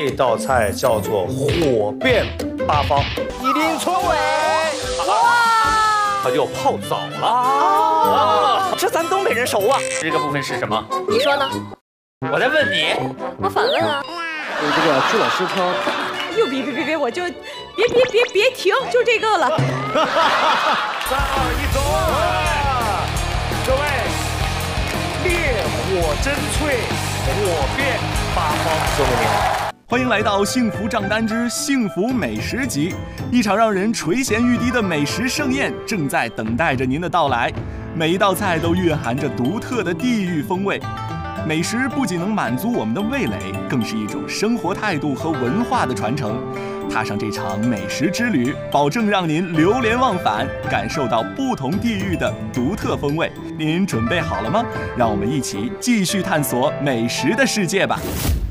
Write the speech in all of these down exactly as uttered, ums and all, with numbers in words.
这道菜叫做火遍八方，一林村委。哇， 它就泡澡了啊！这咱东北人熟啊。 这个部分是什么？ 你说呢？ 我在问你。 我反问啊。 有这个朱老师挑。 又别别别别，我就别别别别停，就这个了。 三二一，走！各位，烈火真脆，火遍八方。兄弟们， 欢迎来到《幸福账单之幸福美食集》，一场让人垂涎欲滴的美食盛宴正在等待着您的到来。每一道菜都蕴含着独特的地域风味。美食不仅能满足我们的味蕾，更是一种生活态度和文化的传承。踏上这场美食之旅，保证让您流连忘返，感受到不同地域的独特风味。您准备好了吗？让我们一起继续探索美食的世界吧。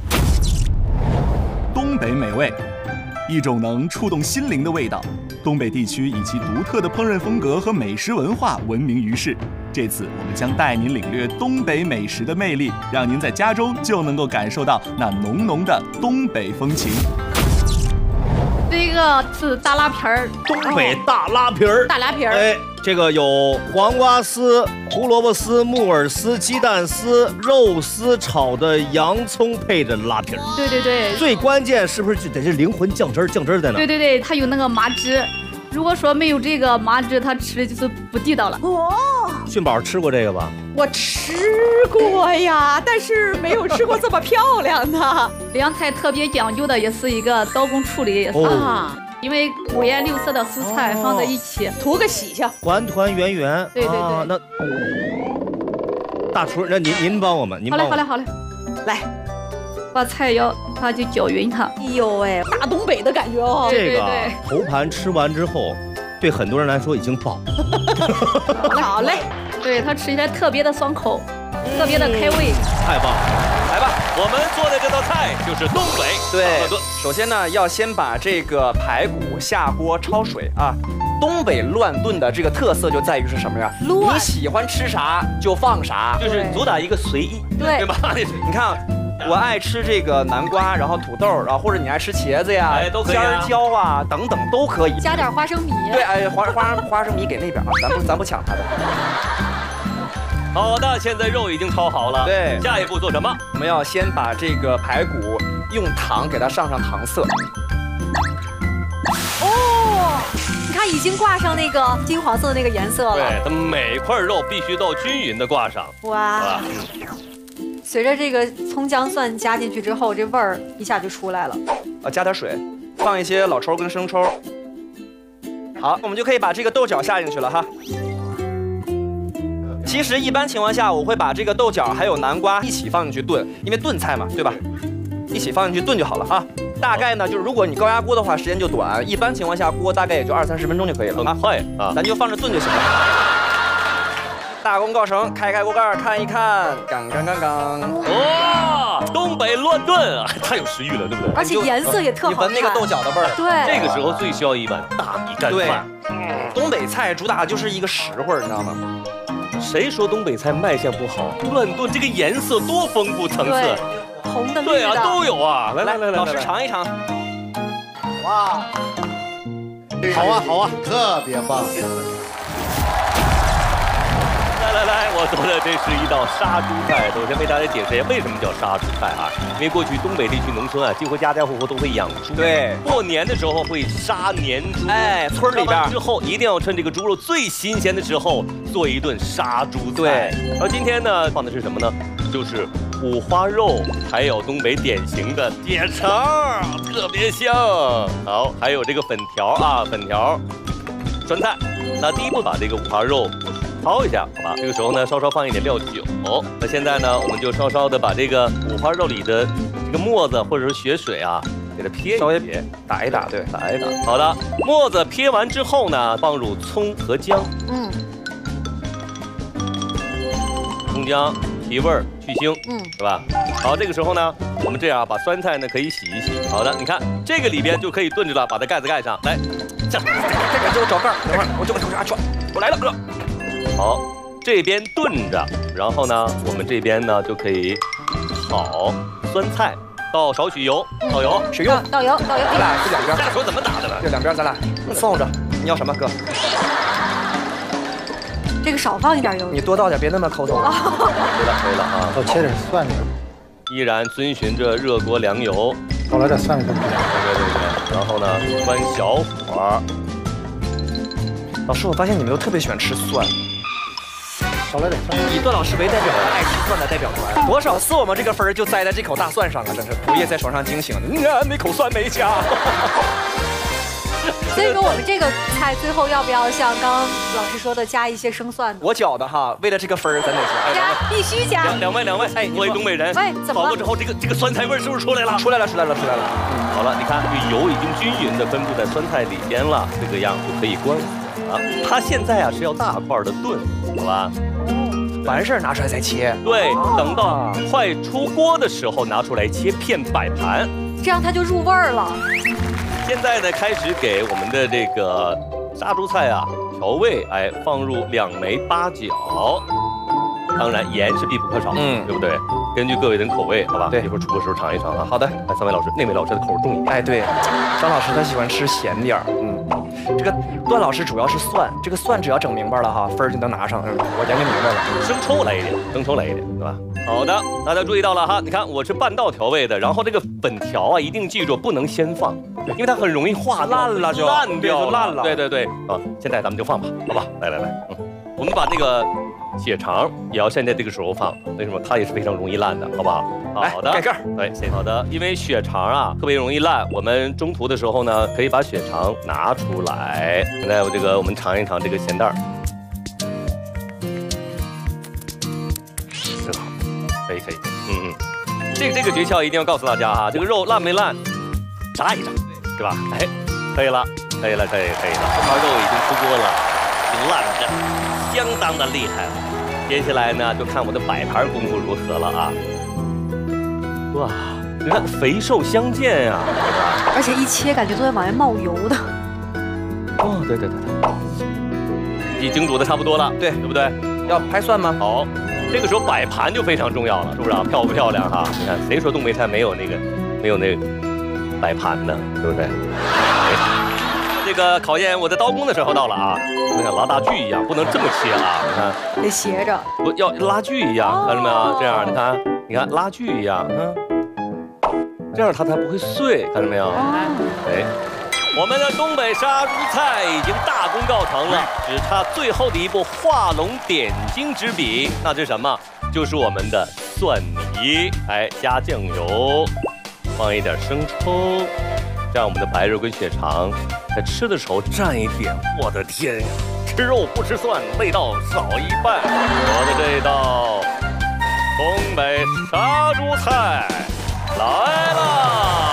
东北美味，一种能触动心灵的味道。东北地区以其独特的烹饪风格和美食文化闻名于世。这次我们将带您领略东北美食的魅力，让您在家中就能够感受到那浓浓的东北风情。 这个是大拉皮儿， 东北大拉皮儿， 大拉皮儿。 哎，这个有黄瓜丝、胡萝卜丝、木耳丝、鸡蛋丝、肉丝炒的洋葱配的拉皮儿。 对对对。 最关键是不是就得是灵魂酱汁儿？酱汁儿在哪？ 对对对，它有那个麻汁。如果说没有这个麻汁，它吃的就是不地道了。 哦， 迅宝吃过这个吧？ 我吃过呀，但是没有吃过这么漂亮的。 凉菜特别讲究的也是一个刀工处理哦啊，因为五颜六色的蔬菜放在一起， 图个喜庆， 团团圆圆。 对对对。 啊、那大厨，那您您帮我们，您好嘞好嘞好嘞， 来。 把菜要它就搅匀它。 哎呦喂，大东北的感觉哦。 这个头盘吃完之后，对很多人来说已经饱。 好嘞， 对它吃起来特别的爽口，嗯、特别的开胃。 太棒了！ 来吧，我们做的这道菜就是东北对。首先呢，要先把这个排骨下锅焯水啊。东北乱炖的这个特色就在于是什么呀？你喜欢吃啥就放啥， 就是主打一个随意， 对对吧？ 你看。我爱吃这个南瓜，然后土豆，然后或者你爱吃茄子呀、 哎、都可以、啊、 尖儿椒啊等等都可以， 加点花生米。 对，哎，花花花生米给那边啊，咱不咱不抢他的。 好的，现在肉已经焯好了。 对， 下一步做什么？ 我们要先把这个排骨用糖给它上上糖色。 哦，你看已经挂上那个金黄色的那个颜色了。 对，它每块肉必须都均匀的挂上。 哇。随着这个葱姜蒜加进去之后，这味儿一下就出来了。 啊，加点水，放一些老抽跟生抽。好，我们就可以把这个豆角下进去了哈。其实一般情况下，我会把这个豆角还有南瓜一起放进去炖，因为炖菜嘛，对吧？一起放进去炖就好了啊。大概呢，就是如果你高压锅的话，时间就短；一般情况下，锅大概也就二三十分钟就可以了。 很快啊， 咱就放着炖就行了。大功告成，开开锅盖看一看，刚刚刚刚， 哇，东北乱炖啊，太有食欲了，对不对？ 而且颜色也特好看， 你闻那个豆角的味儿。 对， 这个时候最需要一碗大米干饭。 嗯，东北菜主打的就是一个实惠，你知道吗？ 谁说东北菜卖相不好？乱炖这个颜色多丰富层次， 红的、绿的， 对啊，都有啊。来来来来， 老师尝一尝。 哇，好啊好啊，特别棒。 来来来，我做的这是一道杀猪菜。首先为大家解释一下为什么叫杀猪菜啊？因为过去东北地区农村啊，几乎家家户户都会养猪。 对， 过年的时候会杀年猪。 哎，村里边之后一定要趁这个猪肉最新鲜的时候做一顿杀猪菜。对，而今天呢放的是什么呢？就是五花肉，还有东北典型的铁肠，特别香。好，还有这个粉条啊，粉条，酸菜。那第一步把这个五花肉焯一下，好吧？这个时候呢，稍稍放一点料酒。那现在呢，我们就稍稍的把这个五花肉里的这个沫子或者是血水啊，给它撇一稍微撇， 打一打，对， 打一打。好的，沫子撇完之后呢，放入葱和姜。 嗯。 葱姜提味儿去腥， 嗯， 是吧？好，这个时候呢，我们这样把酸菜呢可以洗一洗。好的，你看这个里边就可以炖着了，把它盖子盖上来。这样， 这个给我找盖儿，等会儿我就给它去，我来了，哥。 好，这边炖着，然后呢，我们这边呢就可以炒酸菜， 倒少许油，倒油， 水用。 倒油，倒油。 咱俩这两边， 这手怎么打的呢？ 这两边咱俩伺候着。你要什么哥？ 这个少放一点油。 你多倒点，别那么抠搜。 可以了，可以了啊！ 我切点蒜点， 依然遵循着热锅凉油。 少来点蒜跟。 对对对对。然后呢，关小火。 老师，我发现你们都特别喜欢吃蒜。 少来点蒜。 以段老师为代表的爱吃蒜的代表团，多少次我们这个分就栽在这口大蒜上了，真是不夜在床上惊醒的。嗯，那口蒜没加。 所以说我们这个菜最后要不要像刚刚老师说的加一些生蒜呢？ 我搅的哈，为了这个分儿咱得加。 加，必须加。 两两位两位，哎，作为东北人， 喂，怎么了？ 炒过之后，这个这个酸菜味是不是出来了？ 出来了，出来了，出来了。 好了，你看这个油已经均匀的分布在酸菜里边了，这个样就可以关火了。它现在啊是要大块的炖，好吧？ 完事儿拿出来再切。 对，等到快出锅的时候拿出来切片摆盘， 这样它就入味儿了。 现在呢，开始给我们的这个杀猪菜啊调味，哎，放入两枚八角，当然盐是必不可少，嗯，对不对？根据各位的口味，好吧？ 对， 一会儿出锅时候尝一尝啊。 好的， 哎，三位老师，那位老师的口重一点。 哎，对，张老师他喜欢吃咸点儿，嗯，这个段老师主要是蒜，这个蒜只要整明白了哈，分儿就能拿上。嗯，我研究明白了， 生抽来一点，生抽来一点，对吧？好的，大家注意到了哈，你看我是半道调味的，然后这个粉条啊，一定记住不能先放，因为它很容易化烂了就烂掉烂了。 对对对，啊，现在咱们就放吧，好吧？来来来，嗯，我们把那个血肠也要现在这个时候放，为什么？它也是非常容易烂的，好不好？好的， 盖盖儿。 对，谢谢。好的，因为血肠啊特别容易烂，我们中途的时候呢，可以把血肠拿出来。现在我这个我们尝一尝这个咸蛋儿，真好，可以可以，嗯嗯。这个这个诀窍一定要告诉大家哈，这个肉烂没烂，炸一炸，是吧？哎，可以了，可以了，可以可以了，这块肉已经出锅了，已经烂的相当的厉害了。接下来呢，就看我的摆盘功夫如何了啊！哇，你看肥瘦相间呀，对吧？ 而且一切感觉都在往外冒油的。 哦，对对对对，已经煮的差不多了， 对对不对？ 要拍蒜吗？ 好，这个时候摆盘就非常重要了，是不是啊？漂不漂亮哈？你看，谁说东北菜没有那个没有那个摆盘呢？对不对？哎，这个考验我的刀工的时候到了啊！就像拉大锯一样，不能这么切啊！你看， 得斜着， 不要拉锯一样，看到没有？这样，你看，你看拉锯一样，嗯，这样它才不会碎，看到没有？哎。我们的东北杀猪菜已经大功告成了，只差最后的一步画龙点睛之笔，那是什么？就是我们的蒜泥。哎，加酱油，放一点生抽，这样我们的白肉跟血肠在吃的时候蘸一点。我的天呀，吃肉不吃蒜，味道少一半。我的这道东北杀猪菜来了。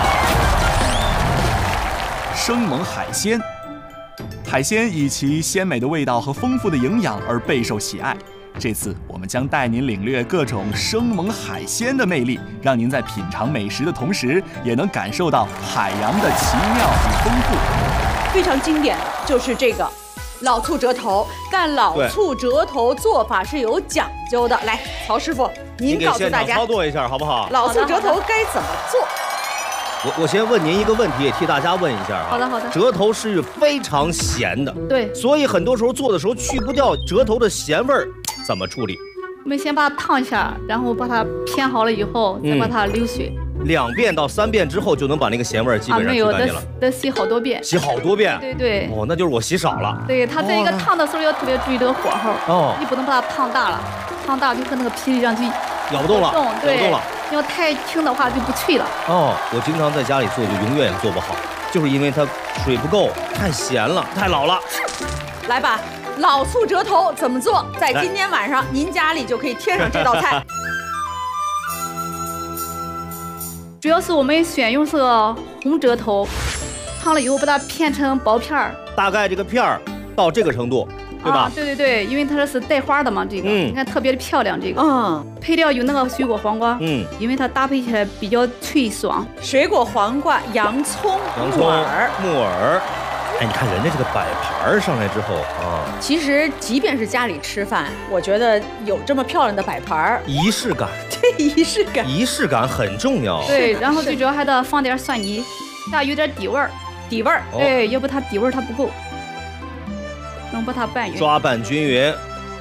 生猛海鲜，海鲜以其鲜美的味道和丰富的营养而备受喜爱。这次我们将带您领略各种生猛海鲜的魅力，让您在品尝美食的同时，也能感受到海洋的奇妙与丰富。 非常经典的就是这个老醋折头，但老醋折头做法是有讲究的。来，曹师傅，您告诉大家操作一下好不好？ 老醋折头该怎么做？ 我我先问您一个问题，也替大家问一下啊。 好的好的。 折头是非常咸的， 对， 所以很多时候做的时候去不掉折头的咸味儿，怎么处理？ 我们先把它烫一下，然后把它片好了以后，再把它流水。 嗯、两遍到三遍之后就能把那个咸味儿基本上去干净了。 啊、得得洗好多遍。 洗好多遍。 对对。 哦，那就是我洗少了。 对，它这个烫的时候要特别注意这个火候。哦。你不能把它烫大了，烫大就和那个皮一样就咬不动了， 动对。 咬不动了。 要太轻的话就不脆了。 哦，我经常在家里做，就永远做不好，就是因为它水不够，太咸了，太老了。 来吧，老醋折头怎么做？在今天晚上您家里就可以添上这道菜。 主要是我们选用是红折头，烫了以后把它片成薄片儿。 大概这个片儿到这个程度。对吧、 啊？对对对，因为它是带花的嘛，这个、嗯、你看特别的漂亮。这个嗯，配料有那个水果黄瓜，嗯，因为它搭配起来比较脆爽。 水果黄瓜、洋葱、 洋葱、木耳、木耳。哎，你看人家这个摆盘上来之后啊， 其实即便是家里吃饭，我觉得有这么漂亮的摆盘， 仪式感。 这仪式感， 仪式感很重要。 对，然后最主要还得放点蒜泥，它有点底味儿， 底味儿。 对，要不它底味儿它不够，能把它拌匀。 抓拌均匀。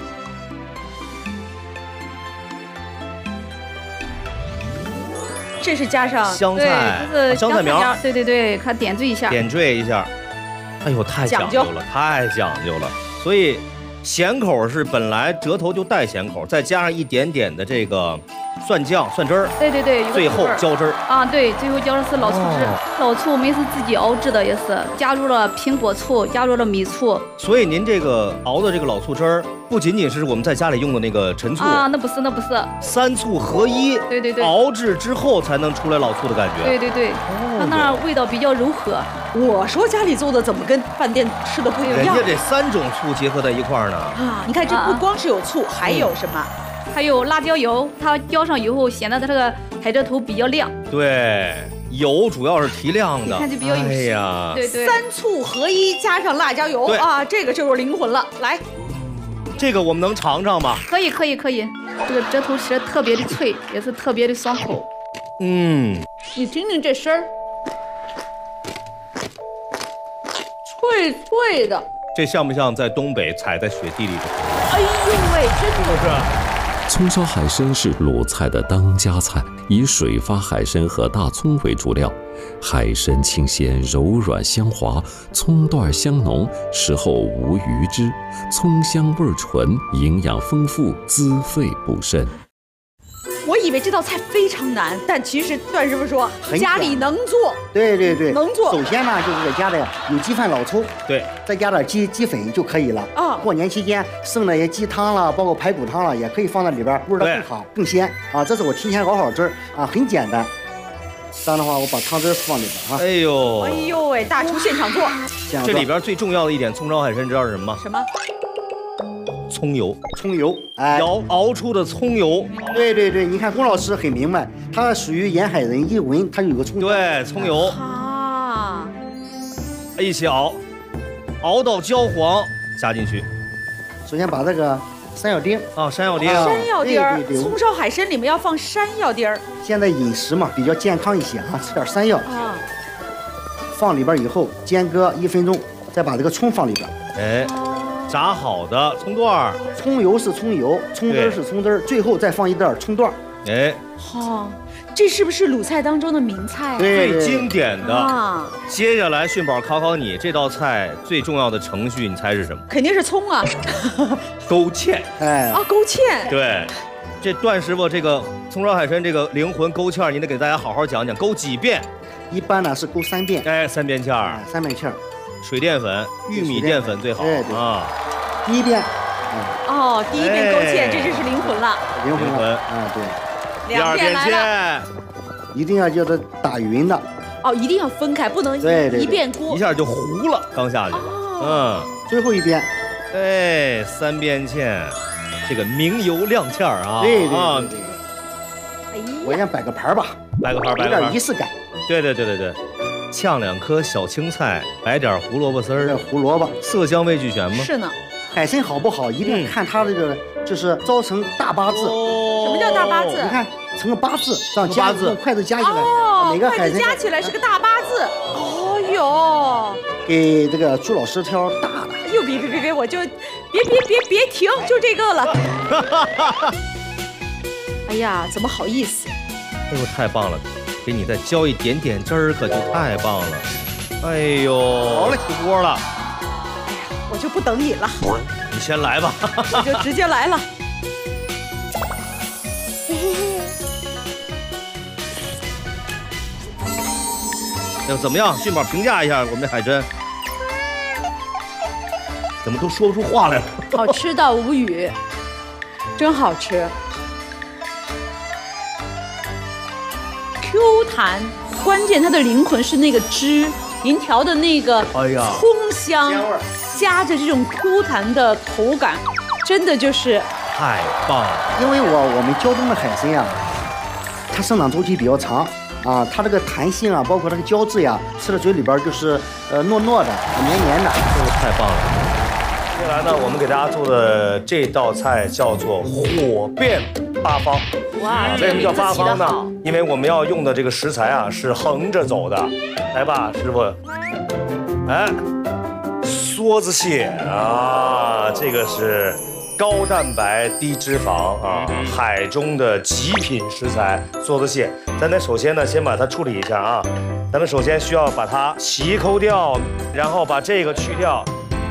这是加上香菜， 对， 香菜苗， 对对对，它点缀一下， 点缀一下。哎呦，太讲究了，太讲究了。所以咸口是本来折头就带咸口，再加上一点点的这个蒜酱、蒜汁儿。 对对对， 最后浇汁儿啊，对，最后浇的是老醋汁。哦、老醋我们是自己熬制的，也是加入了苹果醋，加入了米醋。 所以您这个熬的这个老醋汁儿，不仅仅是我们在家里用的那个陈醋啊，那不是，那不是， 三醋合一。 对对对， 熬制之后才能出来老醋的感觉。 对对对，哦、它那味道比较柔和。 我说家里做的怎么跟饭店吃的不一样？ 人家这三种醋结合在一块儿呢。 啊，你看这不光是有醋，啊、还有什么？ 嗯、还有辣椒油，它浇上以后显得它这个海蜇头比较亮。 对，油主要是提亮的， 你看就比较有。 哎呀， 对对，三醋合一加上辣椒油啊，这个就是灵魂了。来， 这个我们能尝尝吗？ 可以可以可以，这个蜇头吃特别的脆，也是特别的爽口。 嗯， 你听听这声儿。脆脆的， 这像不像在东北踩在雪地里的？ 哎呦喂，真的是。 葱烧海参是鲁菜的当家菜，以水发海参和大葱为主料，海参清鲜柔软香滑，葱段香浓，食后无余汁，葱香味纯，营养丰富，滋肺补肾。 我以为这道菜非常难，但其实段师傅说家里能做， 对对对， 能做。 首先呢，就是加的有鸡饭老抽， 对， 再加点鸡鸡粉就可以了。啊，过年期间剩那些鸡汤了，包括排骨汤了，也可以放在里边，味道更好更鲜啊。这是我提前熬好汁儿啊，很简单。这样的话，我把汤汁放里边啊。 哎呦， 哎呦喂，大厨现场做。 这里边最重要的一点，葱烧海参知道是什么吗？ 什么？ 葱油，葱油，哎， 熬熬出的葱油。 对对对，你看龚老师很明白，他属于沿海人，一闻他就有个葱。 对，葱油啊，一起熬，熬到焦黄，加进去。 首先把这个山药丁啊，山药丁， 山药丁儿，葱烧海参里面要放山药丁儿。 现在饮食嘛比较健康一些啊，吃点山药啊。放里边以后煎搁一分钟，再把这个葱放里边。 哎。炸好的葱段儿， 葱油是葱油，葱汁是葱汁，最后再放一点葱段儿。 哎， 好、哦，这是不是鲁菜当中的名菜、啊？ 最经典的啊！ 接下来迅宝考考你，这道菜最重要的程序，你猜是什么？ 肯定是葱啊！ 勾芡， 哎， 啊，勾芡。 对，这段师傅这个葱烧海参这个灵魂勾芡，你得给大家好好讲讲，勾几遍？ 一般呢是勾三遍。 哎，三遍芡儿、 哎，三遍芡儿。 水淀粉、玉米淀粉最好。 对对啊， 第一遍， 哦，第一遍勾芡，这就是灵魂了。 灵魂了， 啊对。 第二遍芡， 一定要叫它打匀的。 哦，一定要分开，不能一遍锅， 一下就糊了，刚下去。嗯， 最后一遍， 哎，三遍芡，这个明油亮芡啊。 对对对。哎呀，我先摆个盘吧， 摆个盘，摆个盘，有点仪式感。 对对对对对。炝两颗小青菜，摆点胡萝卜丝儿， 胡萝卜色香味俱全吗？ 是呢。 海参好不好，一定看它这个就是糟成大八字。 哦、什么叫大八字？ 你看成个八字，这样夹用筷子夹起来， 哦， 每个海参夹起来是个大八字。哦哟， 给这个朱老师挑大的。 哎呦，别别别别，我就别别别别停，就这个了。哎呀，怎么好意思？ 哎呦，太棒了！给你再浇一点点汁儿，可就太棒了。哎呦，好了，起锅了。 哎呀，我就不等你了。 你先来吧。 我就直接来了。 哎呦，怎么样？迅宝评价一下我们的海参。怎么都说不出话来了？ 好吃到无语，真好吃。Q 弹，关键它的灵魂是那个汁，您调的那个葱香，夹着这种 Q 弹的口感，真的就是太棒了。 因为我我们胶东的海参呀、啊，它生长周期比较长啊，它这个弹性啊，包括这个胶质呀，吃到嘴里边就是呃糯糯的、黏黏的， 这个太棒了。 接下来呢，我们给大家做的这道菜叫做火遍八方。 哇， 为什么叫八方呢？因为我们要用的这个食材啊是横着走的。来吧，师傅。哎，梭子蟹啊，这个是高蛋白低脂肪啊，海中的极品食材梭子蟹。咱得首先呢，先把它处理一下啊。咱们首先需要把它鳍抠掉，然后把这个去掉。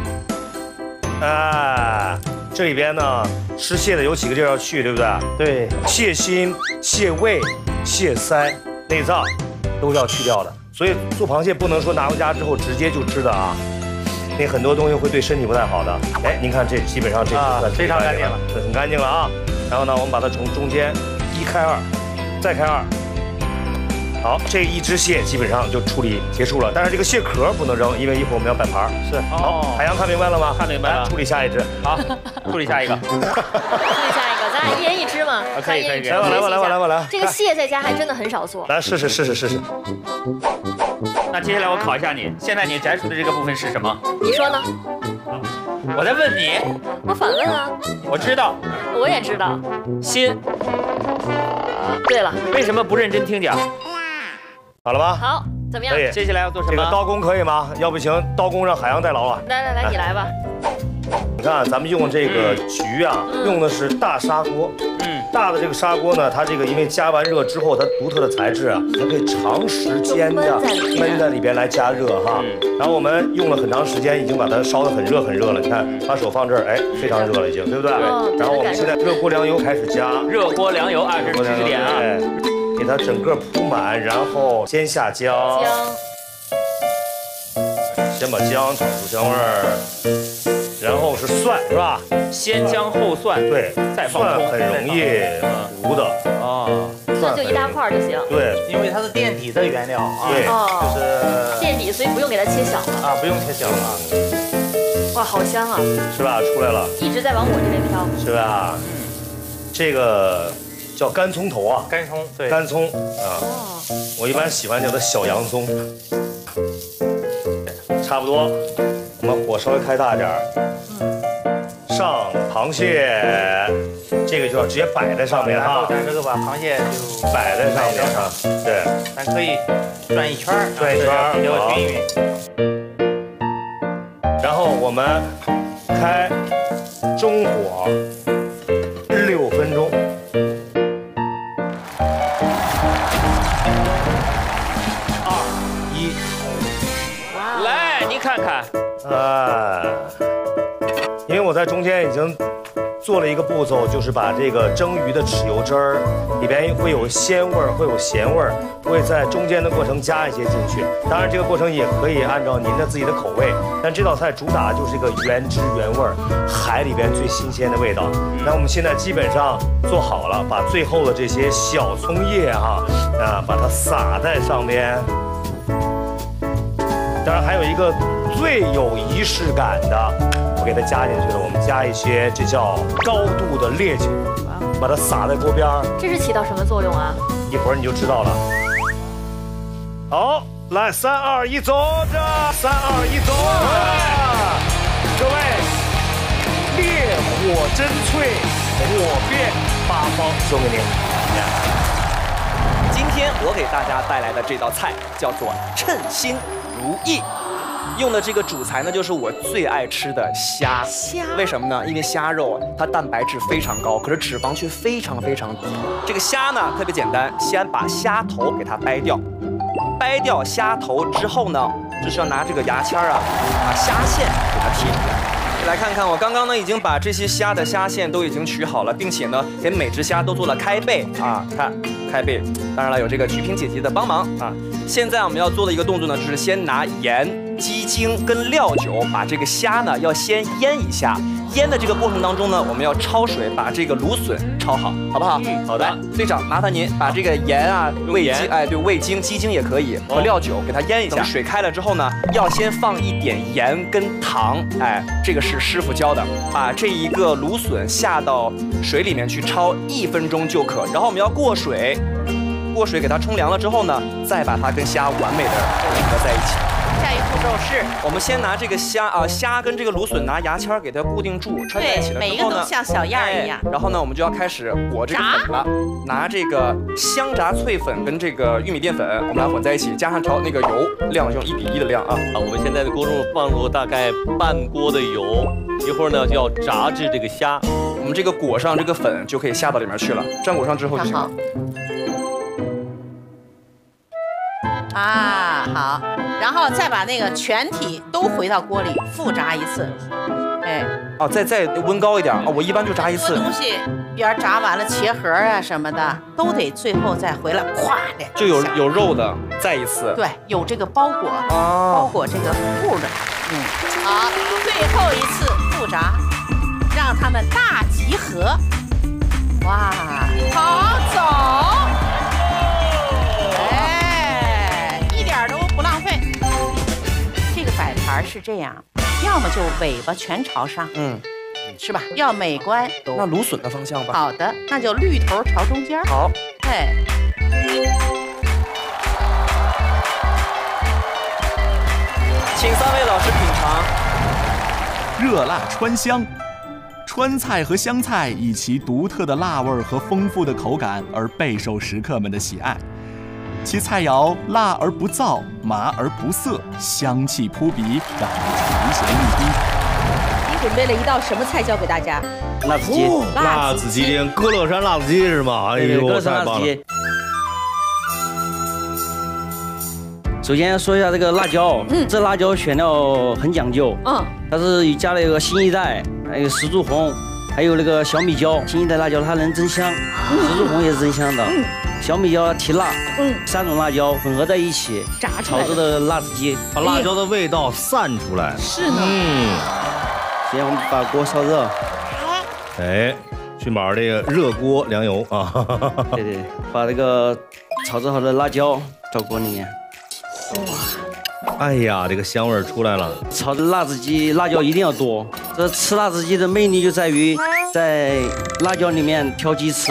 哎，这里边呢，吃蟹的有几个地儿要去，对不对？对，蟹心、蟹胃、蟹腮、内脏都是要去掉的。所以做螃蟹不能说拿回家之后直接就吃的啊，那很多东西会对身体不太好的。哎，您看这基本上这啊非常干净了， 很干净了啊。然后呢，我们把它从中间一开二，再开二。好，这一只蟹基本上就处理结束了，但是这个蟹壳不能扔，因为一会儿我们要摆盘。是，好，海洋看明白了吗？ 看明白了。 处理下一只。 好，处理下一个。 处理下一个，咱俩一人一只嘛。 可以可以。来吧来吧来吧来吧来。 这个蟹在家还真的很少做。 来试试试试试试。 那接下来我考一下你，现在你摘出的这个部分是什么？ 你说呢？ 我在问你。 我反问啊。 我知道。 我也知道。 心。 对了。 为什么不认真听讲？ 好了吗？ 好，怎么样？ 可以。 接下来要做什么？ 这个刀工可以吗？要不行，刀工让海洋代劳了。 来来来，你来吧。 你看，咱们用这个焗啊，用的是大砂锅。嗯，大的这个砂锅呢，它这个因为加完热之后，它独特的材质啊，它可以长时间的焖在里边来加热哈。然后我们用了很长时间，已经把它烧得很热很热了。你看，把手放这儿，哎，非常热了已经，对不对？对。然后我们现在热锅凉油开始加。 热锅凉油啊，这是知识点啊。 给它整个铺满，然后先下姜，先把姜炒出香味儿，然后是蒜，是吧？ 先姜后蒜， 对， 再放蒜很容易糊的啊， 蒜就一大块就行。 对， 因为它是垫底的原料啊， 对， 就是垫底，所以不用给它切小了啊，不用切小了。 哇，好香啊！ 是吧？出来了， 一直在往我这边飘， 是吧？嗯，这个。叫干葱头啊， 干葱，对， 干葱啊，我一般喜欢叫它小洋葱。差不多，我们火稍微开大点儿，上螃蟹，这个就要直接摆在上面哈。 咱这个把螃蟹就摆在上面哈，对， 咱可以转一圈， 转一圈比较均匀。 然后我们开中火六分钟。 看看， 哎，因为我在中间已经做了一个步骤，就是把这个蒸鱼的豉油汁儿里边会有鲜味儿，会有咸味儿，会在中间的过程加一些进去。当然，这个过程也可以按照您的自己的口味。但这道菜主打就是一个原汁原味儿，海里边最新鲜的味道。那我们现在基本上做好了，把最后的这些小葱叶哈啊，把它撒在上边。当然还有一个最有仪式感的，我给它加进去了。我们加一些，这叫高度的烈酒，把它撒在锅边儿。 这是起到什么作用啊？ 一会儿你就知道了。好，来，三二一，走着，三二一，走着。各位，烈火真脆，火遍八方，送给您。 今天我给大家带来的这道菜叫做称心如意，用的这个主材呢，就是我最爱吃的虾。 虾？ 为什么呢？因为虾肉它蛋白质非常高，可是脂肪却非常非常低。这个虾呢特别简单，先把虾头给它掰掉，掰掉虾头之后呢，就是要拿这个牙签啊，把虾线给它剔出来。来看看，我刚刚呢已经把这些虾的虾线都已经取好了，并且呢给每只虾都做了开背啊，看开背。当然了，有这个曲萍姐姐的帮忙啊。现在我们要做的一个动作呢，就是先拿盐、鸡精跟料酒，把这个虾呢要先腌一下。腌的这个过程当中呢，我们要焯水，把这个芦笋焯好，好不好？嗯，好的。来，队长，麻烦您把这个盐啊、味精，哎，对，味精、鸡精也可以，和料酒给它腌一下。水开了之后呢，要先放一点盐跟糖，哎，这个是师傅教的。把这一个芦笋下到水里面去焯一分钟就可，然后我们要过水，过水给它冲凉了之后呢，再把它跟虾完美的混合在一起。 下一步骤是， 我们先拿这个虾啊，虾跟这个芦笋拿牙签给它固定住，穿在一起了。 每一个都像小样儿一样。 然后呢，我们就要开始裹这个粉了，拿这个香炸脆粉跟这个玉米淀粉，我们俩混在一起，加上调那个油，量用一比一的量啊。 啊，我们现在的锅中放入大概半锅的油，一会儿呢就要炸制这个虾。 我们这个裹上这个粉就可以下到里面去了，这样裹上之后就行了。 啊，好，然后再把那个全体都回到锅里复炸一次，哎， 哦，再再温高一点啊，我一般就炸一次。 东西边炸完了切盒啊什么的，都得最后再回来，咵的就有有肉的，再一次。 对，有这个包裹， 哦、 包裹这个布的，嗯，好，最后一次复炸，让它们大集合，哇，好走。摆盘是这样，要么就尾巴全朝上， 嗯， 是吧？要美观。 那芦笋的方向吧。 好的，那就绿头朝中间。 好， 哎， 请三位老师品尝。 热辣川香，川菜和湘菜以其独特的辣味和丰富的口感而备受食客们的喜爱。其菜肴辣而不燥，麻而不涩，香气扑鼻，让人垂涎欲滴。 你准备了一道什么菜教给大家？ 辣子鸡，哦、辣子鸡丁，歌乐山辣子鸡是吗？哎呦， 歌乐山辣子鸡。首先说一下这个辣椒，嗯，这辣椒选料很讲究，嗯，它是加了一个新一代，还有石柱红，还有那个小米椒。新一代辣椒它能增香，石柱红也是增香的。嗯，小米椒提辣，嗯，三种辣椒混合在一起炸炒制的辣子鸡， 把辣椒的味道散出来。 是呢。 嗯。 先我们把锅烧热。 哎，迅宝这个热锅凉油啊。 对对，把这个炒制好的辣椒到锅里面。 哇！哎呀，这个香味出来了。 炒的辣子鸡辣椒一定要多，这吃辣子鸡的魅力就在于在辣椒里面挑鸡吃。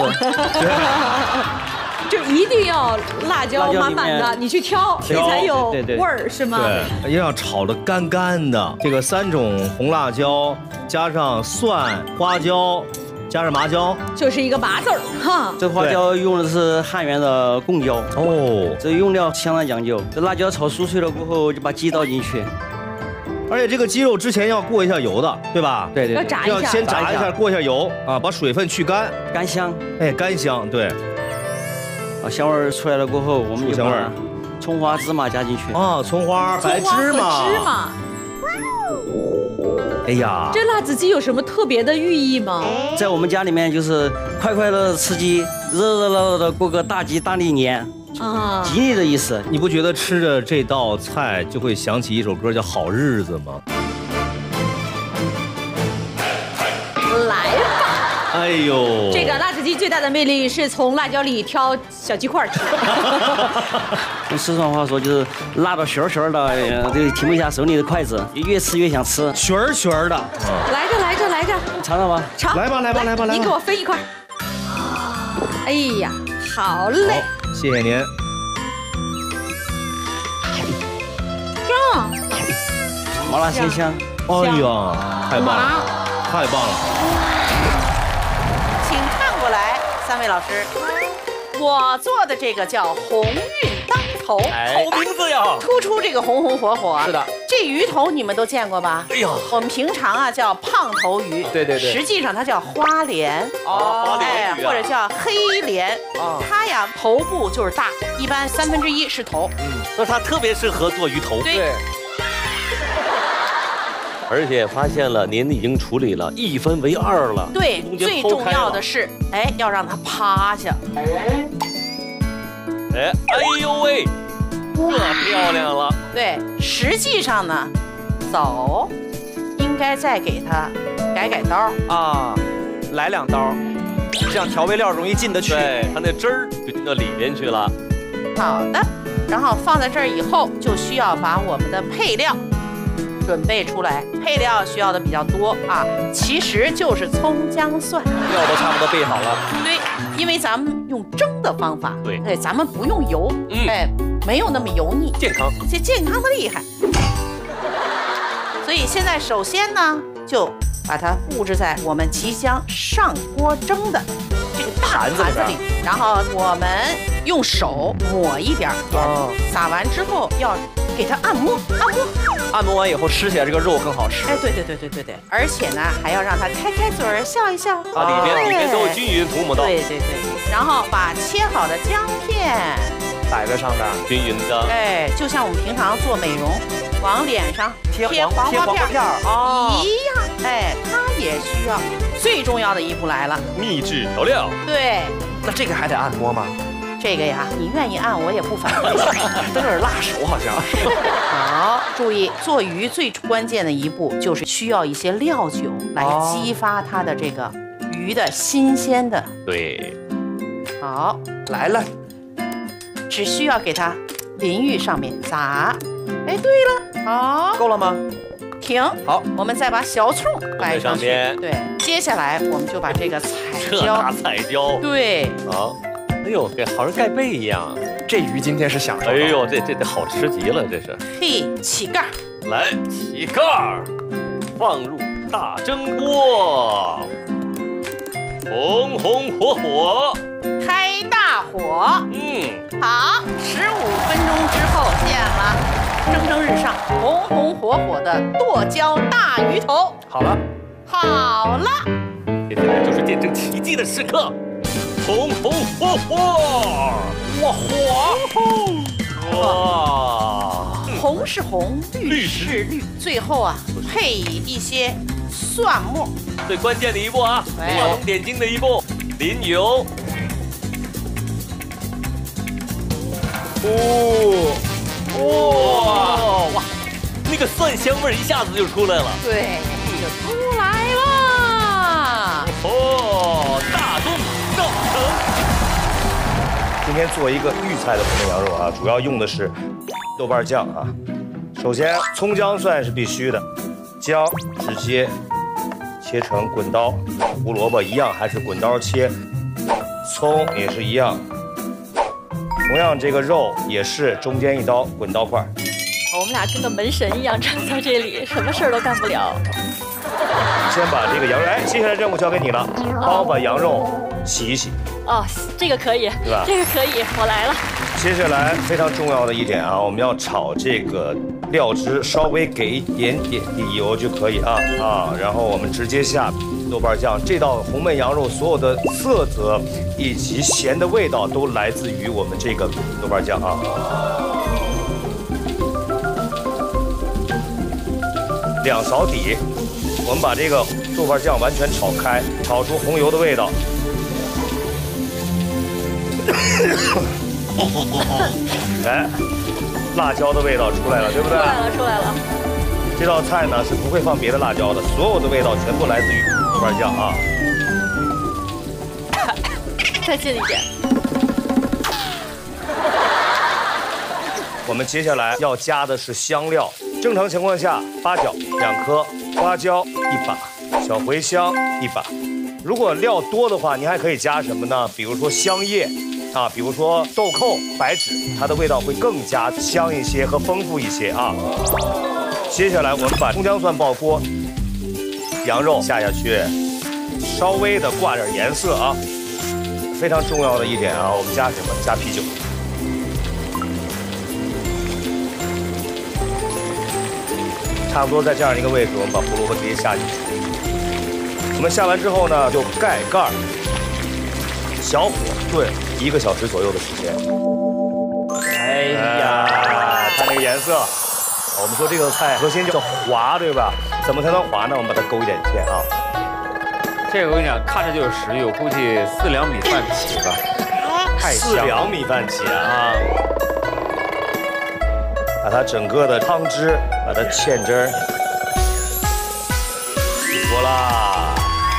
就一定要辣椒满满的，你去挑，所以才有味儿，是吗？ 对，要炒的干干的。这个三种红辣椒加上蒜、花椒，加上麻椒， 就是一个麻字儿哈。 这花椒用的是汉源的贡椒哦，这用料相当讲究。这辣椒炒酥脆了过后，就把鸡倒进去。 而且这个鸡肉之前要过一下油的，对吧？ 对对， 要炸一下， 要先炸一下，过一下油啊，把水分去干， 干香。 哎，干香，对。 啊，香味出来了过后，我们就把葱花、芝麻加进去。 啊，葱花、白芝麻。 芝麻。 哎呀， 这辣子鸡有什么特别的寓意吗？ 在我们家里面就是快快乐乐吃鸡，热热闹闹的过个大吉大利年。啊，吉利的意思。 你不觉得吃着这道菜就会想起一首歌叫《好日子》吗？ 来吧！ 哎呦， 这个辣子鸡最大的魅力是从辣椒里挑小鸡块吃。 用四川话说就是辣到旋旋的，这个停不下手里的筷子，越吃越想吃， 旋旋的。 来着来着来着， 尝尝吧， 尝， 来吧来吧来吧来吧， 你给我分一块。哎呀，好嘞。 谢谢您。 这麻辣鲜香， 哎呀，太棒了，太棒了！ 请看过来，三位老师，我做的这个叫鸿运当头， 好名字呀！ 突出这个红红火火。 是的， 这鱼头你们都见过吧？ 哎呀， 我们平常啊叫胖头鱼， 对对对， 实际上它叫花鲢哦， 哎，或者叫黑鲢。哦，它呀头部就是大，一般三分之一是头。 嗯，那它特别适合做鱼头。 对。 而且发现了，您已经处理了一分为二了。 对，最重要的是，哎，要让它趴下。 哎，哎呦喂，这漂亮了。 对，实际上呢，走，应该再给它改改刀啊，来两刀，这样调味料容易进得去。 对，它那汁儿就进到里边去了。 好的，然后放在这儿以后，就需要把我们的配料准备出来，配料需要的比较多啊，其实就是葱姜蒜， 料都差不多备好了。 对，因为咱们用蒸的方法， 对， 哎，咱们不用油，嗯，哎，没有那么油腻， 健康， 这健康的厉害。 以现在首先呢，就把它布置在我们即将上锅蒸的这个大盘子里，然后我们用手抹一点盐，撒完之后要给它按摩，按摩， 按摩完以后吃起来这个肉更好吃。 哎，对对对对对对，而且呢还要让它开开嘴儿，笑一笑， 把里面里面都有均匀涂抹到。 对对对，然后把切好的姜片摆在上面， 均匀的。 哎，就像我们平常做美容，往脸上贴贴黄黄瓜片儿哦一样。哎，它也需要。最重要的一步来了， 秘制调料。 对， 那这个还得按摩吗？ 这个呀，你愿意按我也不反对。 都有点辣手好像。 好，注意做鱼最关键的一步就是需要一些料酒来激发它的这个鱼的新鲜的。 对。 好， 来了， 只需要给它淋浴上面撒。哎，对了，好， 够了吗？ 停。 好， 我们再把小葱摆上去。 上对，接下来我们就把这个彩椒。 这大彩椒。 对。 好。哎呦，给好像盖被一样。 这鱼今天是享受。 哎呦，这这得好吃极了，这是。 嘿，起盖儿。 来，起盖儿，放入大蒸锅，红红火火， 开大火。 嗯， 好，十五分钟之后见了。蒸蒸日上，红红火火的剁椒大鱼头。 好了， 好了， 接下来就是见证奇迹的时刻，红红火火， 哇火， 哇， 红是红，绿是绿，最后啊配一些蒜末。 最关键的一步啊，画龙点睛的一步，淋油。哦。哇哇，那个蒜香味一下子就出来了。 对，就出来了。 哦，大功告成。 今天做一个豫菜的红焖羊肉啊，主要用的是豆瓣酱啊。首先，葱姜蒜是必须的，姜直接切成滚刀，胡萝卜一样还是滚刀切，葱也是一样。同样，这个肉也是中间一刀滚刀块。 我们俩跟个门神一样站在这里，什么事儿都干不了。 先把这个羊肉，哎，接下来任务交给你了，帮我把羊肉洗一洗。 哦，这个可以， 对吧？ 这个可以，我来了。 接下来非常重要的一点啊，我们要炒这个料汁，稍微给一点点底油就可以啊啊，然后我们直接下豆瓣酱。这道红焖羊肉所有的色泽以及咸的味道都来自于我们这个豆瓣酱啊。两勺底，我们把这个豆瓣酱完全炒开，炒出红油的味道。哎，辣椒的味道出来了，对不对？ 出来了，出来了。 这道菜呢是不会放别的辣椒的，所有的味道全部来自于豆瓣酱啊。 再近一点。 我们接下来要加的是香料，正常情况下，八角两颗，花椒一把，小茴香一把。如果料多的话，您还可以加什么呢？比如说香叶。啊，比如说豆蔻、白芷，它的味道会更加香一些和丰富一些啊。接下来我们把葱姜蒜爆锅，羊肉下下去，稍微的挂点颜色啊。非常重要的一点啊，我们加什么？加啤酒。差不多在这样一个位置，我们把胡萝卜直接下进去。我们下完之后呢，就盖盖儿。小火炖一个小时左右的时间。哎呀，看这个颜色，我们说这个菜核心叫滑，对吧？怎么才能滑呢？我们把它勾一点芡啊。 这个我跟你讲，看着就是食欲，我估计四两米饭起吧。 太香了，四两米饭起啊！把它整个的汤汁，把它芡汁儿起锅啦。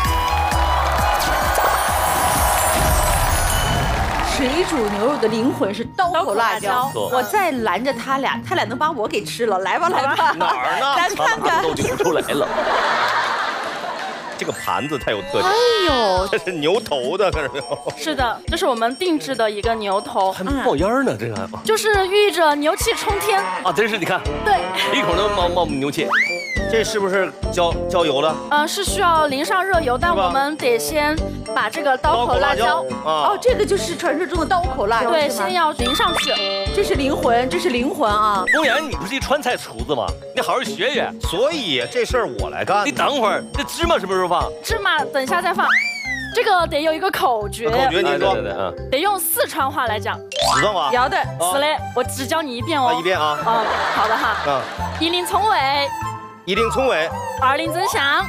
水煮牛肉的灵魂是刀口辣椒，我再拦着他俩，他俩能把我给吃了。来吧，来吧， 哪儿呢？ 来看看， 都就不出来了。这个盘子太有特点。 哎呦， 这是牛头的，看到没有？ 是的，这是我们定制的一个牛头， 还冒烟呢，这个就是寓意着牛气冲天啊！真是，你看， 对， 一口能冒冒牛气。 这是不是浇浇油的？ 嗯，是需要淋上热油，但我们得先把这个刀口辣椒， 哦，这个就是传说中的刀口辣椒， 对，先要淋上去。 这是灵魂，这是灵魂啊！ 公园，你不是一川菜厨子吗？你好好学学。 所以这事儿我来干。 你等会儿，这芝麻什么时候放？ 芝麻等一下再放。这个得有一个口诀。 口诀你说。 对对对，嗯。 得用四川话来讲。 四川话。 要的，是嘞，我只教你一遍哦。 一遍啊。 嗯，好的哈。嗯。一淋葱味。 一淋葱味。 二淋增香。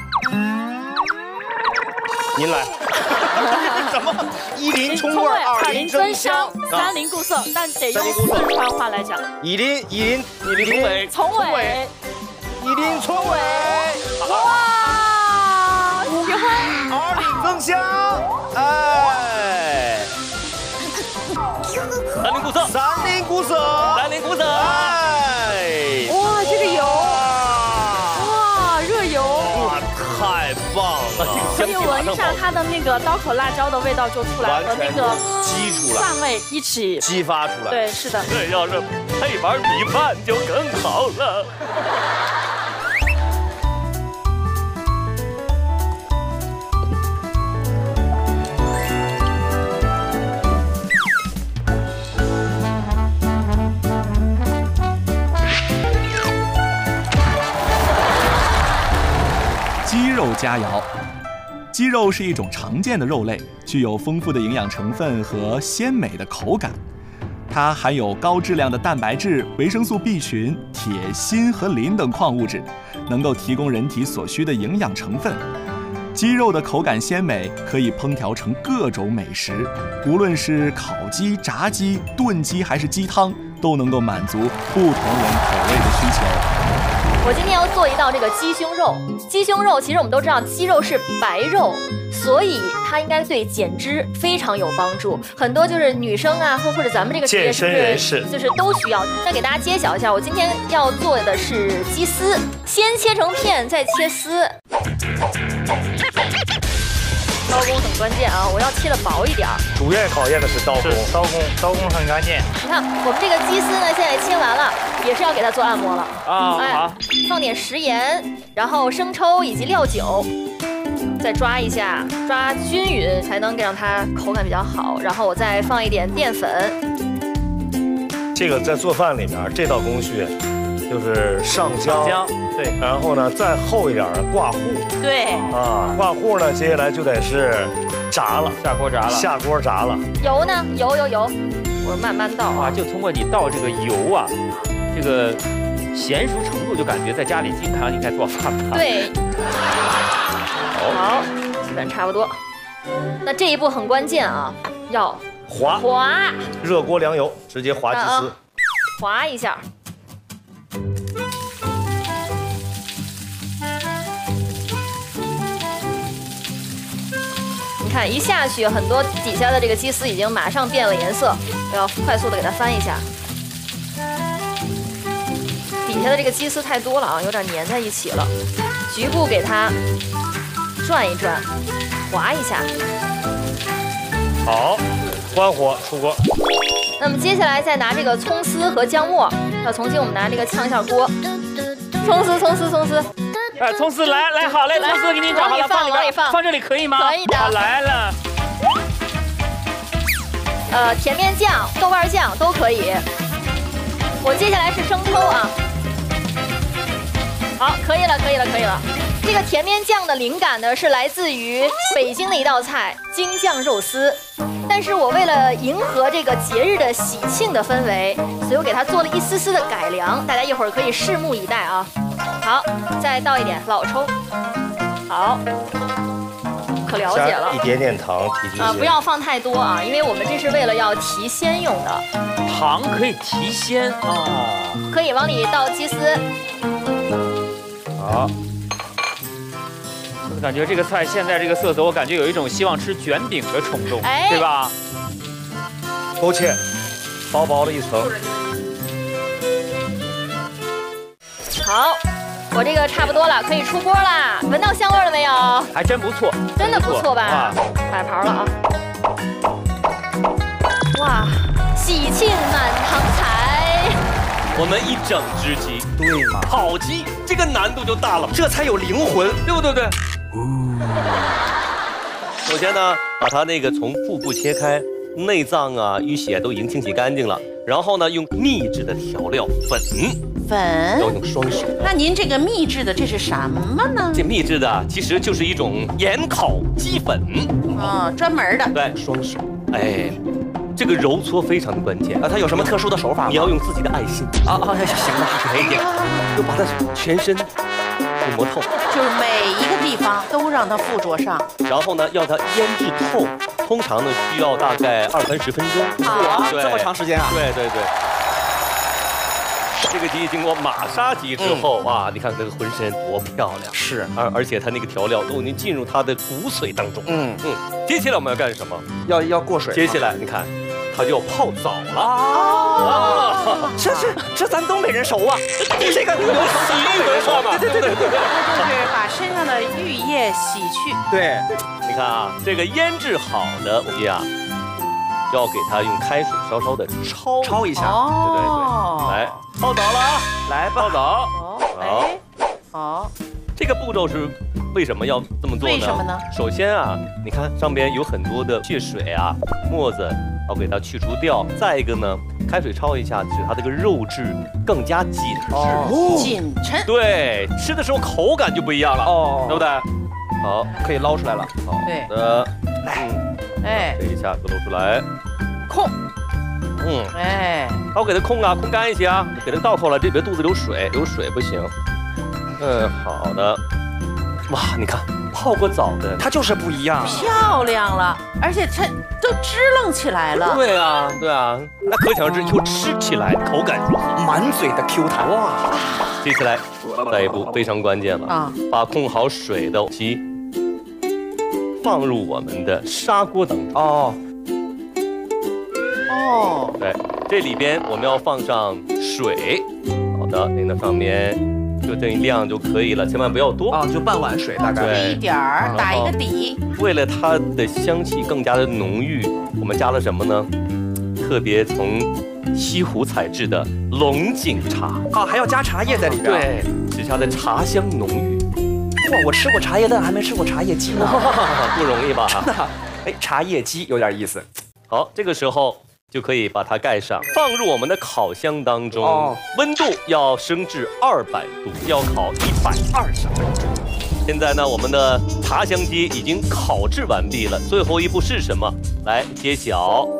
您来。什么？一淋葱味， 二淋增香，三淋固色，但得用四川话来讲。 一淋一淋一淋葱味， 葱味， 一淋葱味。 哇，喜欢。 二淋增香，哎。 三淋固色， 三淋固色， 三淋固色，哎。 哇，这个油，哇，热油， 哇，太棒了！ 可以闻一下它的那个刀口辣椒的味道就出来，和那个激出来， 蒜味一起激发出来。 对，是的。 这要是配碗米饭就更好了。 鸡肉佳肴。鸡肉是一种常见的肉类，具有丰富的营养成分和鲜美的口感。它含有高质量的蛋白质、维生素 B 群、铁、锌和磷等矿物质，能够提供人体所需的营养成分。鸡肉的口感鲜美，可以烹调成各种美食，无论是烤鸡、炸鸡、炖鸡还是鸡汤，都能够满足不同人口味的需求。 我今天要做一道这个鸡胸肉。鸡胸肉其实我们都知道，鸡肉是白肉，所以它应该对减脂非常有帮助。很多就是女生啊，或或者咱们这个健身人士， 就是都需要。再给大家揭晓一下，我今天要做的是鸡丝，先切成片，再切丝。刀工很关键啊，我要切的薄一点。 主要考验的是刀工， 刀工，刀工很关键。 你看我们这个鸡丝呢，现在切完了，也是要给它做按摩了啊。哎、好， 放点食盐，然后生抽以及料酒，再抓一下，抓均匀才能让它口感比较好。然后我再放一点淀粉。 这个在做饭里面，这道工序就是上浆。 上浆。对， 然后呢，再厚一点的挂糊。 对， 啊，挂糊呢，接下来就得是炸了， 下锅炸了， 下锅炸了。 油呢？油油油，我慢慢倒啊。就通过你倒这个油啊，这个娴熟程度就感觉在家里经常应该做饭吧。 对。好，基本差不多。那这一步很关键啊，要滑滑。 热锅凉油，直接滑鸡丝， 啊、滑一下。你看一下去，很多底下的这个鸡丝已经马上变了颜色，我要快速的给它翻一下。底下的这个鸡丝太多了啊，有点粘在一起了，局部给它转一转，滑一下。 好，关火出锅。 那么接下来再拿这个葱丝和姜末，要重新我们拿这个炝一下锅。葱丝，葱丝，葱丝。 哎，葱丝来来好嘞，葱丝给你找好了， 放里边，放放这里可以吗？ 可以的。 好，来了。 呃，甜面酱、豆瓣酱都可以。我接下来是生抽啊。好，可以了，可以了，可以了。这个甜面酱的灵感呢，是来自于北京的一道菜——京酱肉丝。但是我为了迎合这个节日的喜庆的氛围，所以我给它做了一丝丝的改良，大家一会儿可以拭目以待啊。好，再倒一点老抽。好，可了解了。 一点点糖提提啊，不要放太多啊，因为我们这是为了要提鲜用的。 糖可以提鲜哦。 可以往里倒鸡丝。 好。我感觉这个菜现在这个色泽，我感觉有一种希望吃卷饼的冲动，哎、对吧？ 勾芡，薄薄的一层。 好，我这个差不多了，可以出锅啦。闻到香味了没有？ 还真不错， 真的不错吧？摆盘了啊！哇，喜庆满堂彩。 我们一整只鸡， 对嘛？ 烤鸡这个难度就大了， 这才有灵魂， 对不对？对。首先呢，把它那个从腹部切开，内脏啊、淤血都已经清洗干净了。然后呢，用秘制的调料粉， 粉要用双手。 那您这个秘制的这是什么呢？ 这秘制的其实就是一种盐烤鸡粉， 哦，专门的。 对，双手，哎。这个揉搓非常的关键啊！它有什么特殊的手法吗？ 你要用自己的爱心啊啊！行了， 来一点，就把它全身都磨透， 就是每一个地方都让它附着上。 然后呢，要它腌制透，通常呢需要大概二三十分钟。 哇，这么长时间啊！ 对对对。这个鸡经过马杀鸡之后，哇，你看这个浑身多漂亮！ 是， 而而且它那个调料都已经进入它的骨髓当中。嗯嗯。接下来我们要干什么？ 要要过水。 接下来你看。它就要泡澡了啊！这这这咱东北人熟啊，这个有洗浴文化嘛， 对对对对，它就是把身上的浴液洗去。 对， 你看啊，这个腌制好的鸡啊，要给它用开水稍稍的焯焯一下， 对对对，来泡澡了啊， 来泡澡， 好，好。 这个步骤是为什么要这么做呢？ 为什么呢？ 首先啊，你看上边有很多的血水啊、沫子，要给它去除掉。再一个呢，开水焯一下，使它这个肉质更加紧致、 哦、紧抻。 对，吃的时候口感就不一样了，哦，对不对？好， 可以捞出来了。 好对的， 来，哎， 这一下给捞出来， 控。 嗯， 哎， 好，给它控啊，控干一些啊，给它倒扣了，这别肚子流水，流水不行。嗯，好的。哇，你看泡过澡的， 它就是不一样， 漂亮了，而且它都支棱起来了。 对啊，对啊，那可想而知，以后吃起来口感如何？ 满嘴的 Q 弹。哇， 接下来再一步非常关键了啊，把控好水的鸡放入我们的砂锅当中。 哦。 哦。 对，这里边我们要放上水。好的，淋到上面。就这一量就可以了，千万不要多啊！就半碗水大概。 对，一点儿，打一个底。 为了它的香气更加的浓郁，我们加了什么呢？特别从西湖采制的龙井茶啊，还要加茶叶在里边。 对，使它的茶香浓郁。 哇，我吃过茶叶蛋，还没吃过茶叶鸡呢， 不容易吧？ 真的。哎，茶叶鸡有点意思。 好，这个时候。就可以把它盖上，放入我们的烤箱当中，哦、温度要升至二百度，要烤一百二十分钟。现在呢，我们的茶香鸡已经烤制完毕了，最后一步是什么？来揭晓。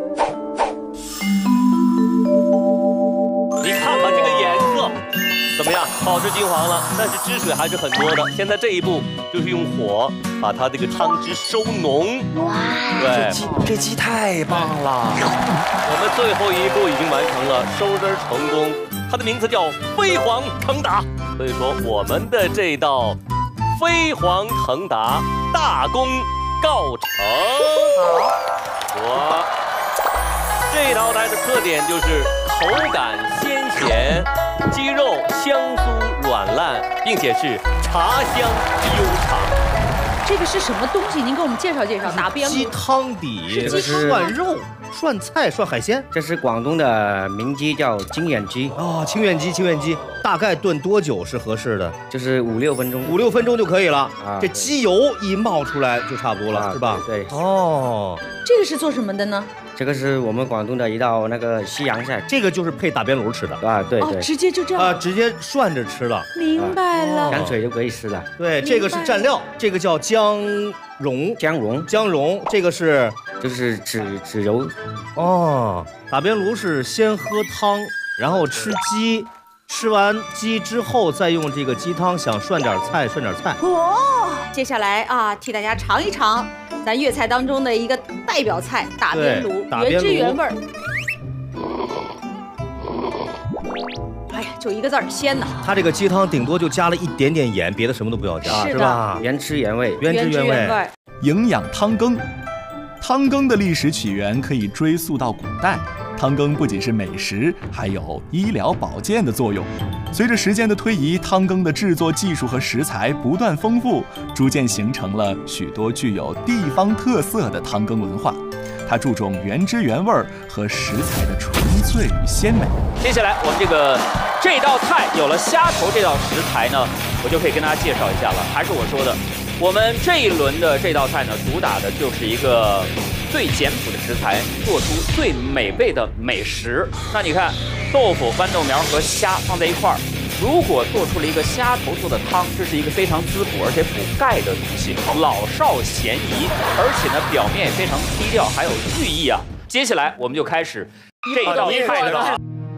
你看看这个颜色怎么样？烤至金黄了，但是汁水还是很多的。现在这一步就是用火把它这个汤汁收浓。哇，对， 这鸡这鸡太棒了！ 我们最后一步已经完成了，收汁成功。它的名字叫飞黄腾达，所以说我们的这道飞黄腾达大功告成。我这道菜的特点就是口感鲜咸，鸡肉香酥软烂，并且是茶香悠长。 这个是什么东西？您给我们介绍介绍。打边炉鸡汤底， 这是涮肉、涮菜、涮海鲜。 这是广东的名鸡，叫清远鸡。 哦，清远鸡，清远鸡，大概炖多久是合适的？ 就是五六分钟， 五六分钟就可以了。 啊， 这鸡油一冒出来就差不多了，啊、是吧？ 对。 哦， 这个是做什么的呢？ 这个是我们广东的一道那个西洋菜， 这个就是配打边炉吃的啊，对对、 哦，直接就这样啊，直接涮着吃了， 明白了， 沾水就可以吃了。 对，这个是蘸料，这个叫姜蓉， 姜蓉， 姜蓉，这个是就是豉豉油。 哦，打边炉是先喝汤，然后吃鸡，吃完鸡之后再用这个鸡汤，想涮点菜涮点菜。 哦，接下来啊，替大家尝一尝。咱粤菜当中的一个代表菜打边炉，原汁原味儿。哎呀，就一个字儿鲜呐！ 它这个鸡汤顶多就加了一点点盐，别的什么都不要加，是吧？ 原汁原味， 原汁原味。 营养汤羹，汤羹的历史起源可以追溯到古代。汤羹不仅是美食，还有医疗保健的作用。随着时间的推移，汤羹的制作技术和食材不断丰富，逐渐形成了许多具有地方特色的汤羹文化。 它注重原汁原味和食材的纯粹与鲜美。 接下来我们这个这道菜有了虾头这道食材呢，我就可以跟大家介绍一下了。还是我说的，我们这一轮的这道菜呢，主打的就是一个最简朴的食材，做出最美味的美食。那你看，豆腐、豌豆苗和虾放在一块儿。如果做出了一个虾头做的汤，这是一个非常滋补而且补钙的东西，老少咸宜，而且呢表面也非常低调，还有寓意啊。接下来我们就开始这道菜了。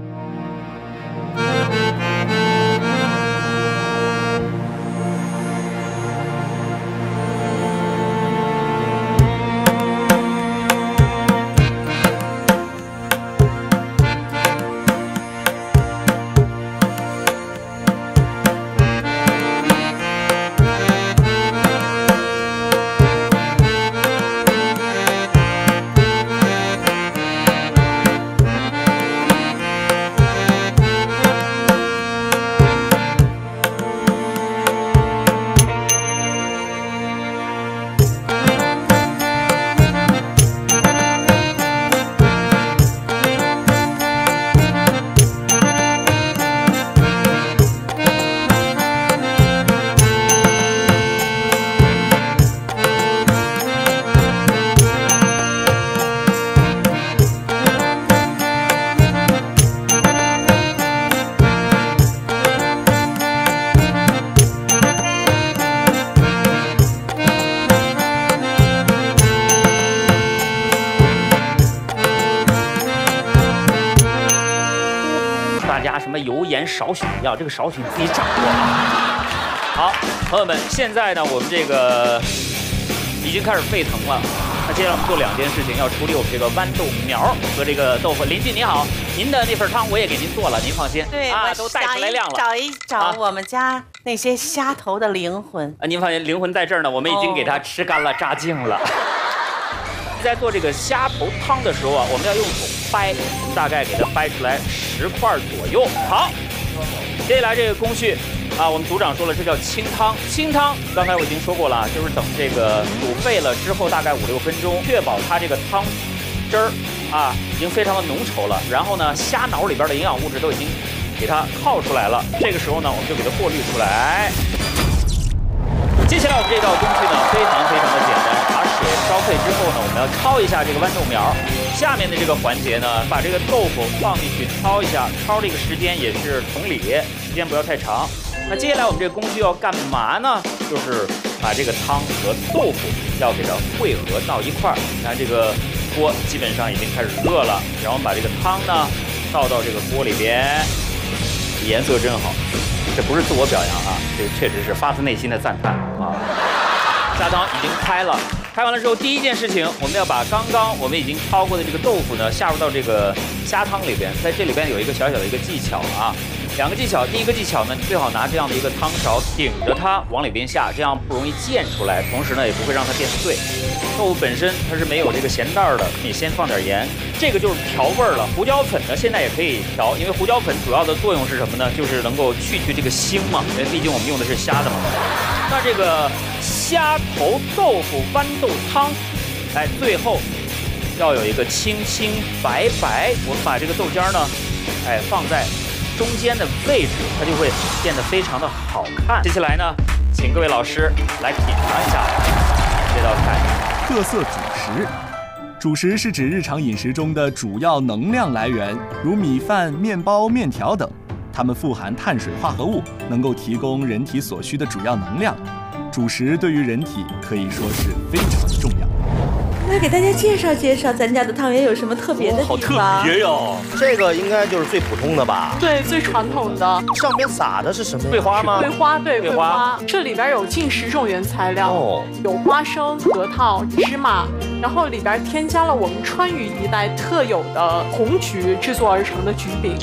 什么油盐少许要，这个少许你自己掌握啊。好，朋友们，现在呢，我们这个已经开始沸腾了。那接下来我们做两件事情，要处理我们这个豌豆苗和这个豆腐。邻居你好，您的那份汤我也给您做了，您放心。 对啊，都带出来亮了。 找一找我们家那些虾头的灵魂。 啊，您放心，灵魂在这儿呢，我们已经给它吃干了、榨净了。在做这个虾头汤的时候啊，我们要用手掰，大概给它掰出来十块左右。好，接下来这个工序啊，我们组长说了，这叫清汤。清汤刚才我已经说过了，就是等这个煮沸了之后，大概五六分钟，确保它这个汤汁儿啊已经非常的浓稠了。然后呢，虾脑里边的营养物质都已经给它泡出来了。这个时候呢，我们就给它过滤出来。接下来我们这道工序呢，非常非常的简单。把水烧沸之后呢，我们要焯一下这个豌豆苗。下面的这个环节呢，把这个豆腐放进去焯一下，焯这个时间也是同理，时间不要太长。那接下来我们这个工序要干嘛呢？就是把这个汤和豆腐要给它汇合到一块儿。看这个锅基本上已经开始热了，然后我们把这个汤呢倒到这个锅里边，颜色真好。这不是自我表扬啊，这个确实是发自内心的赞叹啊！虾汤已经开了，开完了之后，第一件事情，我们要把刚刚我们已经焯过的这个豆腐呢，下入到这个虾汤里边。在这里边有一个小小的一个技巧啊，两个技巧。第一个技巧呢，你最好拿这样的一个汤勺顶着它往里边下，这样不容易溅出来，同时呢也不会让它变碎。豆腐本身它是没有这个咸淡的，你先放点盐，这个就是调味儿了。胡椒粉呢现在也可以调，因为胡椒粉主要的作用是什么呢？就是能够去去这个腥嘛，因为毕竟我们用的是虾的嘛。那这个虾头豆腐豌豆汤，哎，最后要有一个清清白白。我们把这个豆尖呢，哎，放在中间的位置，它就会变得非常的好看。接下来呢，请各位老师来品尝一下这道菜。 特色主食，主食是指日常饮食中的主要能量来源，如米饭、面包、面条等。它们富含碳水化合物，能够提供人体所需的主要能量。主食对于人体可以说是非常的重要。 那给大家介绍介绍咱家的汤圆有什么特别的地方？ 好特别哟！这个应该就是最普通的吧？ 对，最传统的。 上面撒的是什么？ 桂花吗？ 桂花，对， 桂桂花。这里边有近十种原材料，哦、有花生、核桃、芝麻，然后里边添加了我们川渝一带特有的红菊制作而成的菊饼。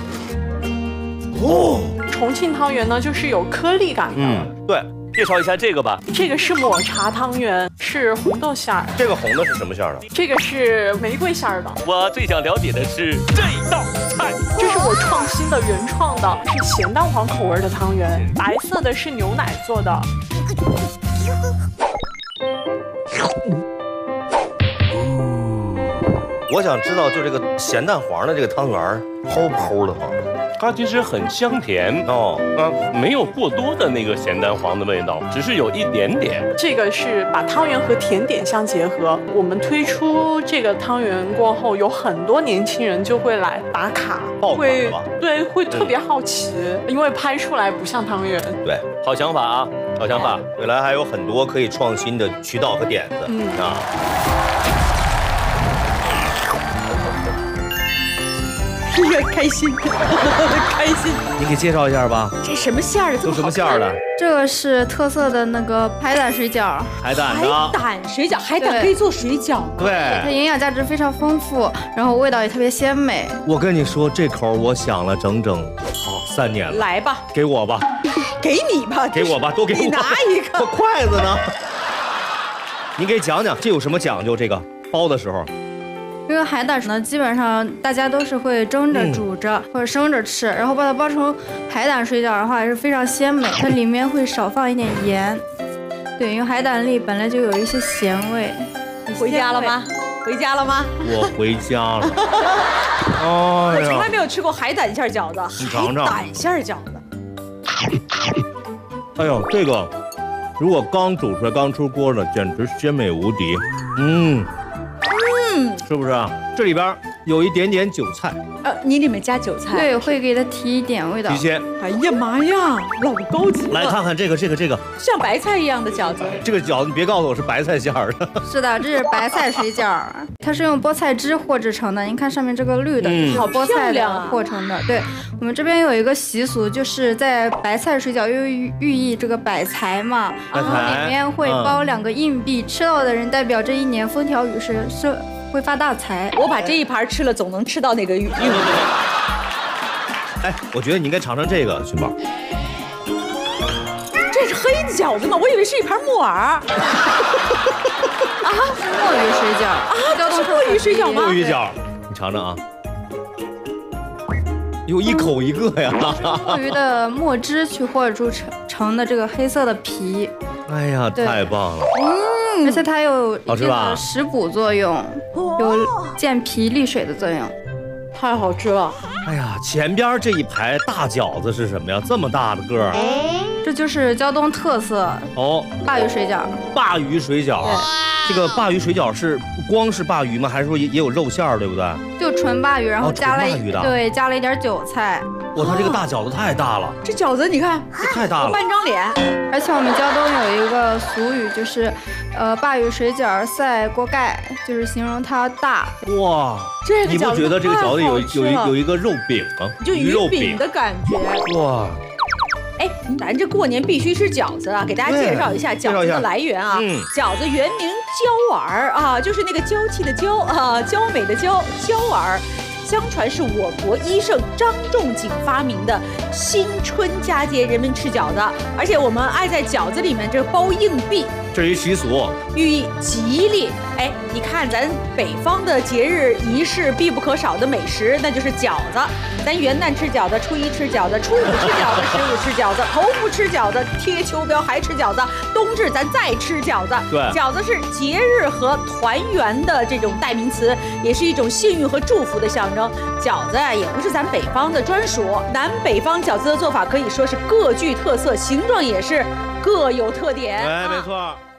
哦，重庆汤圆呢，就是有颗粒感的。 嗯，对。介绍一下这个吧。 这个是抹茶汤圆，是红豆馅儿。 这个红的是什么馅儿的？ 这个是玫瑰馅儿的。 我最想了解的是这道菜。 这是我创新的原创的，是咸蛋黄口味的汤圆，白色的是牛奶做的。 我想知道，就这个咸蛋黄的这个汤圆儿，齁不齁的慌？ 它其实很香甜哦，呃，没有过多的那个咸蛋黄的味道，只是有一点点。 这个是把汤圆和甜点相结合。我们推出这个汤圆过后，有很多年轻人就会来打卡，会对会特别好奇，嗯、因为拍出来不像汤圆。 对， 好想法啊，好想法。 未来还有很多可以创新的渠道和点子、嗯、啊。 开心，开心。 你给介绍一下吧。 这什么馅儿的？ 都什么馅儿的？ 这个是特色的那个海胆水饺。 海胆的。 海胆水饺，海胆可以做水饺。 对。 它营养价值非常丰富，然后味道也特别鲜美。 我跟你说，这口我想了整整好三年了。 来吧， 给我吧。 给你吧。 给我吧，都给我。 你拿一个。 我筷子呢？你给讲讲，这有什么讲究？这个包的时候。 这个海胆呢，基本上大家都是会蒸着、煮着、嗯、或者生着吃，然后把它包成海胆水饺的话，也是非常鲜美。它里面会少放一点盐，对，因为海胆里本来就有一些咸味。 回家了吗？回家了吗？ 我回家了。 哦，我从来没有吃过海胆馅饺子， 你尝尝。 海胆馅饺子。 哎呦，这个如果刚煮出来、刚出锅的，简直鲜美无敌。嗯。嗯，是不是啊？这里边有一点点韭菜。 呃，你里面加韭菜？ 对，会给它提一点味道。 提鲜。 哎呀妈呀，老高级了！ 来看看这个，这个，这个， 像白菜一样的饺子。 这个饺子，你别告诉我是白菜馅儿的。 是的，这是白菜水饺，它是用菠菜汁和制成的。您看上面这个绿的， 嗯，好菠菜的和成的。对，我们这边有一个习俗，就是在白菜水饺又寓意这个百财嘛，然后里面会包两个硬币，吃到的人代表这一年风调雨顺，是。会发大财， 我把这一盘吃了，总能吃到那个玉米。 哎，我觉得你应该尝尝这个，寻宝。 这是黑的饺子吗？我以为是一盘木耳。啊， 是墨鱼水饺啊，这是墨鱼水饺吗？ 墨鱼饺，你尝尝啊。有一口一个呀。 墨鱼的墨汁去和出成成的这个黑色的皮。 哎呀，太棒了。 嗯，而且它有一定的食补作用，有健脾利水的作用， 太好吃了。 哎呀，前边这一排大饺子是什么呀？这么大的个儿， 这就是胶东特色哦，鲅鱼水饺。 鲅鱼水饺，这个鲅鱼水饺是光是鲅鱼吗？还是说也也有肉馅儿，对不对？ 就纯鲅鱼，然后加了一对，加了一点韭菜。 哇，它这个大饺子太大了， 这饺子你看， 太大了， 半张脸。 而且我们胶东有一个俗语，就是，呃，鲅鱼水饺赛锅盖，就是形容它大。 哇， 这个你不觉得这个饺子有有一有一个肉饼吗？ 就鱼肉饼的感觉。 哇。 哎，咱这过年必须吃饺子啊！给大家介绍一下饺子的来源啊。嗯、饺子原名椒儿啊，就是那个娇气的娇啊，娇美的娇，椒儿。相传是我国医圣张仲景发明的，新春佳节人们吃饺子，而且我们爱在饺子里面这包硬币， 这是一习俗， 寓意吉利。哎，你看咱北方的节日仪式必不可少的美食，那就是饺子。咱元旦吃饺子，初一吃饺子，初五吃饺子，十五吃饺子，头五吃饺子，贴秋膘还吃饺子，冬至咱再吃饺子。 对， 饺子是节日和团圆的这种代名词，也是一种幸运和祝福的象征。饺子啊，也不是咱北方的专属，南北方饺子的做法可以说是各具特色，形状也是各有特点。 哎，没错。